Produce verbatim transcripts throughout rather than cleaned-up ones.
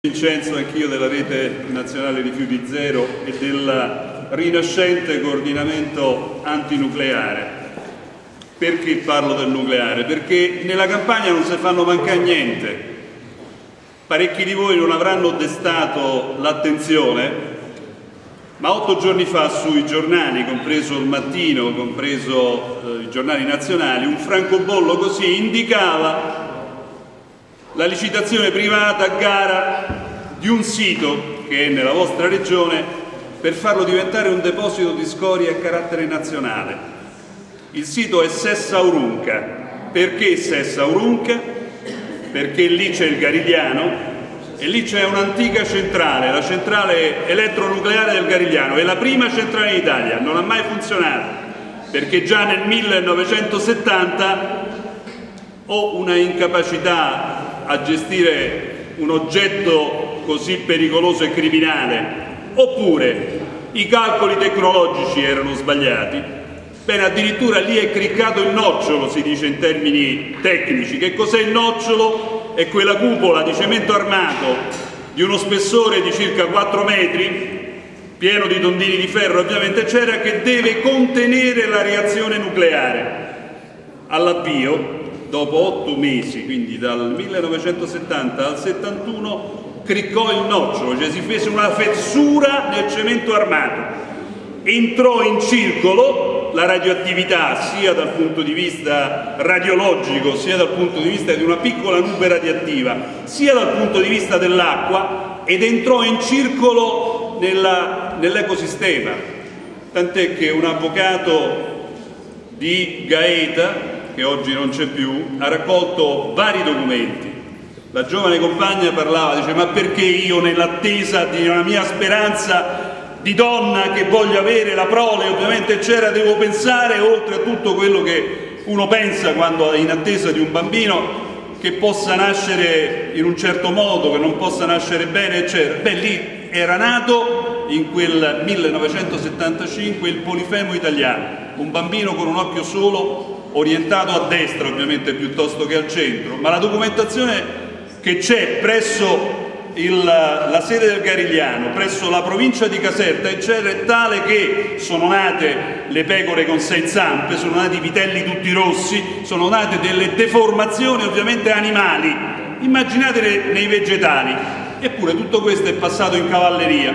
Vincenzo, anch'io della Rete Nazionale Rifiuti Zero e del rinascente coordinamento antinucleare. Perché parlo del nucleare? Perché nella campagna non si fanno mancare niente. Parecchi di voi non avranno destato l'attenzione, ma otto giorni fa sui giornali, compreso Il Mattino, compreso eh, i giornali nazionali, un francobollo così indicava la licitazione privata a gara di un sito che è nella vostra regione per farlo diventare un deposito di scorie a carattere nazionale. Il sito è Sessa-Aurunca. Perché Sessa-Aurunca? Perché lì c'è il Garigliano e lì c'è un'antica centrale, la centrale elettronucleare del Garigliano, è la prima centrale in Italia, non ha mai funzionato perché già nel millenovecentosettanta ho una incapacità a gestire un oggetto così pericoloso e criminale, oppure i calcoli tecnologici erano sbagliati. Bene, addirittura lì è criccato il nocciolo, si dice in termini tecnici. Che cos'è il nocciolo? È quella cupola di cemento armato di uno spessore di circa quattro metri, pieno di tondini di ferro ovviamente c'era, che deve contenere la reazione nucleare. All'avvio, dopo otto mesi, quindi dal millenovecentosettanta al settantuno, criccò il nocciolo, cioè si fece una fessura nel cemento armato. Entrò in circolo la radioattività, sia dal punto di vista radiologico, sia dal punto di vista di una piccola nube radioattiva, sia dal punto di vista dell'acqua, ed entrò in circolo nell'ecosistema. Tant'è che un avvocato di Gaeta, che oggi non c'è più, ha raccolto vari documenti. La giovane compagna parlava, dice: ma perché io, nell'attesa di una mia speranza di donna che voglio avere la prole, ovviamente c'era, devo pensare, oltre a tutto quello che uno pensa quando è in attesa di un bambino, che possa nascere in un certo modo, che non possa nascere bene, eccetera. Beh, lì era nato in quel millenovecentosettantacinque il Polifemo italiano, un bambino con un occhio solo, orientato a destra ovviamente piuttosto che al centro, ma la documentazione che c'è presso il, la sede del Garigliano, presso la provincia di Caserta, eccetera, è tale che sono nate le pecore con sei zampe, sono nati i vitelli tutti rossi, sono nate delle deformazioni ovviamente animali, immaginatele nei vegetali, eppure tutto questo è passato in cavalleria.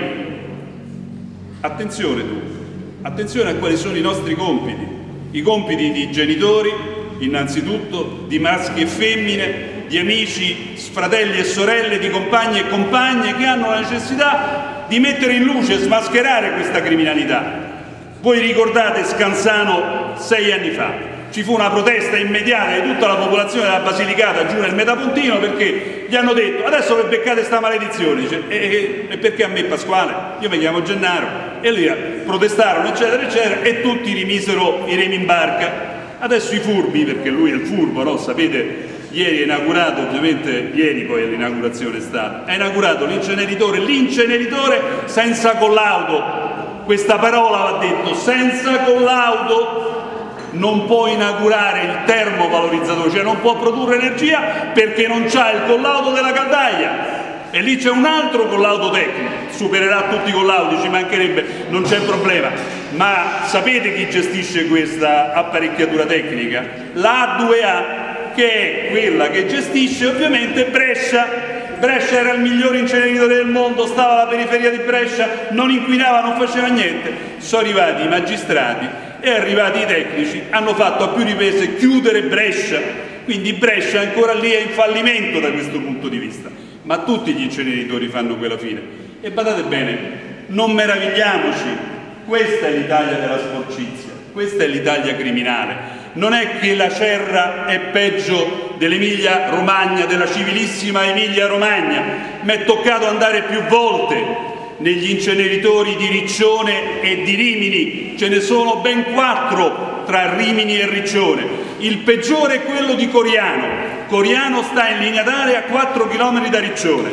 Attenzione dunque, attenzione a quali sono i nostri compiti. I compiti di genitori, innanzitutto, di maschi e femmine, di amici, fratelli e sorelle, di compagni e compagne che hanno la necessità di mettere in luce e smascherare questa criminalità. Voi ricordate Scansano sei anni fa? Ci fu una protesta immediata di tutta la popolazione della Basilicata giù nel Metapontino perché gli hanno detto: adesso vi beccate sta maledizione. Dice: e, e, e perché a me Pasquale? Io mi chiamo Gennaro. E lì protestarono eccetera eccetera e tutti rimisero i remi in barca. Adesso i furbi, perché lui è il furbo, no? Sapete, ieri è inaugurato, ovviamente ieri poi l'inaugurazione è stata, ha inaugurato l'inceneritore, l'inceneritore senza collaudo. Questa parola va detto: senza collaudo. Non può inaugurare il termovalorizzatore, cioè non può produrre energia perché non c'ha il collaudo della caldaia. E lì c'è un altro collaudo tecnico, supererà tutti i collaudi, ci mancherebbe, non c'è problema. Ma sapete chi gestisce questa apparecchiatura tecnica? La A due A, che è quella che gestisce ovviamente Brescia. Brescia era il migliore inceneritore del mondo, stava alla periferia di Brescia, non inquinava, non faceva niente. Sono arrivati i magistrati e arrivati i tecnici, hanno fatto a più riprese chiudere Brescia, quindi Brescia ancora lì è in fallimento da questo punto di vista, ma tutti gli inceneritori fanno quella fine. E badate bene, non meravigliamoci, questa è l'Italia della sporcizia, questa è l'Italia criminale. Non è che la Cerra è peggio dell'Emilia Romagna, della civilissima Emilia Romagna. Mi è toccato andare più volte negli inceneritori di Riccione e di Rimini, ce ne sono ben quattro tra Rimini e Riccione. Il peggiore è quello di Coriano. Coriano sta in linea d'aria a quattro chilometri da Riccione.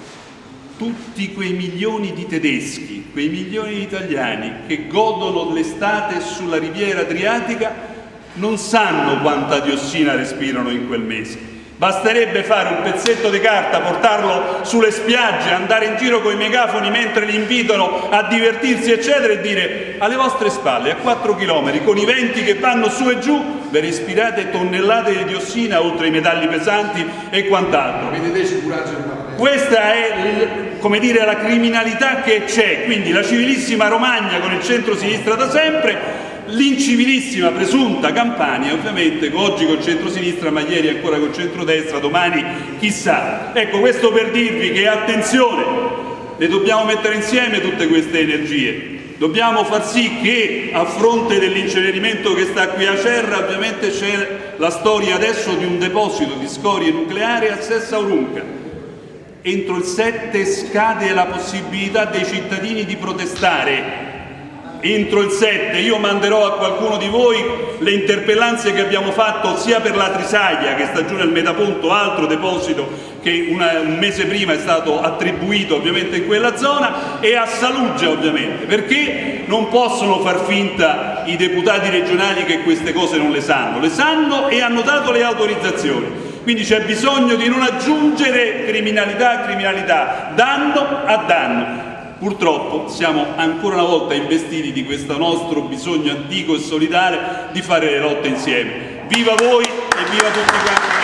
Tutti quei milioni di tedeschi, quei milioni di italiani che godono l'estate sulla riviera adriatica non sanno quanta diossina respirano in quel mese. Basterebbe fare un pezzetto di carta, portarlo sulle spiagge, andare in giro con i megafoni mentre li invitano a divertirsi eccetera e dire: alle vostre spalle a quattro chilometri con i venti che vanno su e giù vi respirate tonnellate di diossina oltre i metalli pesanti e quant'altro. Questa è, come dire, la criminalità che c'è, quindi la civilissima Romagna con il centro-sinistra da sempre, l'incivilissima presunta Campania, ovviamente oggi col centro-sinistra, ma ieri ancora col centro-destra, domani chissà. Ecco, questo per dirvi che attenzione, le dobbiamo mettere insieme tutte queste energie. Dobbiamo far sì che, a fronte dell'incenerimento che sta qui a Acerra, ovviamente c'è la storia adesso di un deposito di scorie nucleari a Sessa Aurunca. Entro il sette scade la possibilità dei cittadini di protestare. Entro il sette io manderò a qualcuno di voi le interpellanze che abbiamo fatto sia per la Trisaglia, che sta giù nel Metaponto, altro deposito che una, un mese prima è stato attribuito ovviamente in quella zona, e a Saluggia ovviamente, perché non possono far finta i deputati regionali che queste cose non le sanno, le sanno e hanno dato le autorizzazioni. Quindi c'è bisogno di non aggiungere criminalità a criminalità, danno a danno. Purtroppo siamo ancora una volta investiti di questo nostro bisogno antico e solidale di fare le lotte insieme. Viva voi e viva tutti quanti!